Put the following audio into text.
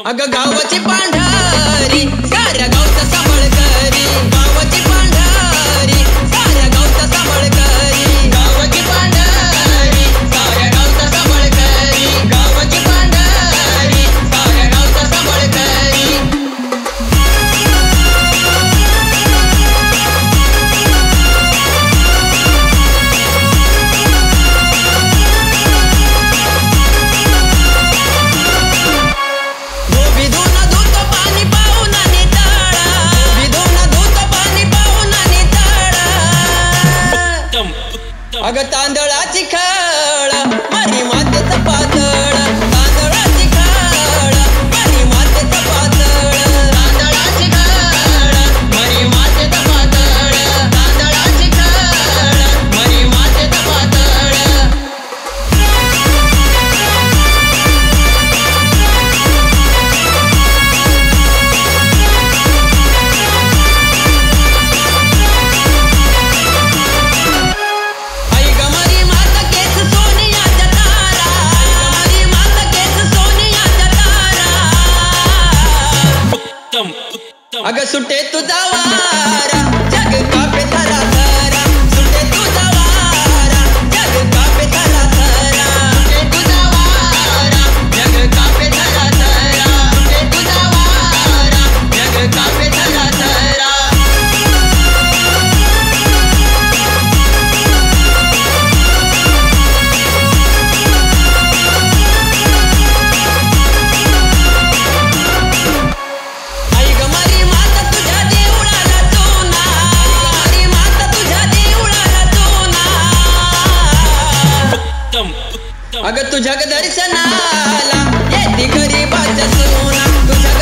अगं गावाची पांढरी साऱ्या गावचा सांभाळ करी, गावाची पांढरी साऱ्या गावचा सांभाळ करी, गावाची पांढरी साऱ्या गावचा सांभाळ करी, गावाची पांढरी साऱ्या गावचा सांभाळ करी. अगं तांदळाची खळ मारी मातेचं पातळ, तांदळाची खळ मारी मातेचं पातळ, तांदळाची खळ मारी मातेचं पातळ, तांदळाची खळ मारी मातेचं पातळ. अगं सुटे तुझा वारा जग कापे थरा थरा, सुटे तुझा वारा जग कापे थरा थरा, सुटे तुझा वारा जग कापे थरा थरा, सुटे तुझा वारा जग कापे थरा थरा. अगं तुझ्या दर्शनाला येते गरीबाच्या सोना, तुझ्या